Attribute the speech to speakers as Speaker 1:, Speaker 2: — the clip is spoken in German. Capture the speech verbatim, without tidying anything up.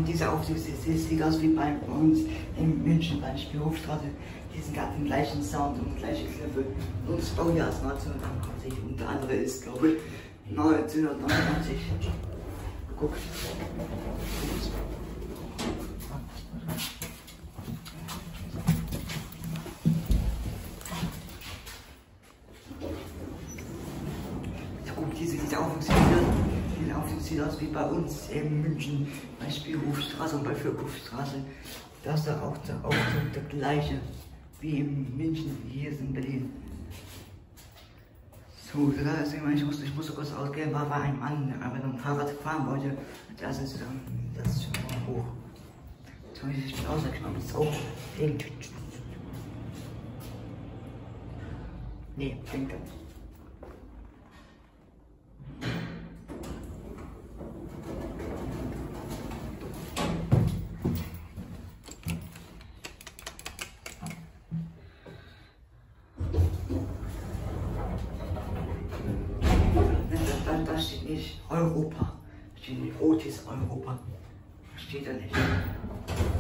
Speaker 1: Und diese Aufsicht sieht aus wie bei uns in München, bei der Spielhofstraße. Die sind gerade den gleichen Sound und gleiche Knöpfe. Und das Baujahr ist neunzehnhundertneunundneunzig und der andere ist, glaube ich, neunzehnhundertneunundneunzig. Guck. Ja, guck, diese, diese Aufsicht die Aufsicht sieht aus wie bei uns in München, bei Spielhofstraße und bei Fürkhofstraße. Da ist da auch der Aufzug der gleiche wie in München, hier ist in Berlin. So, da ist immer, ich musste, ich musste kurz ausgehen, war, war ein Mann, der mit einem Fahrrad fahren wollte. Das ist, das ist schon hoch. Jetzt muss ich mich ausgenommen, so. Nee, denke. Da steht nicht Europa. Da steht nicht Otis Europa. Steht da nicht.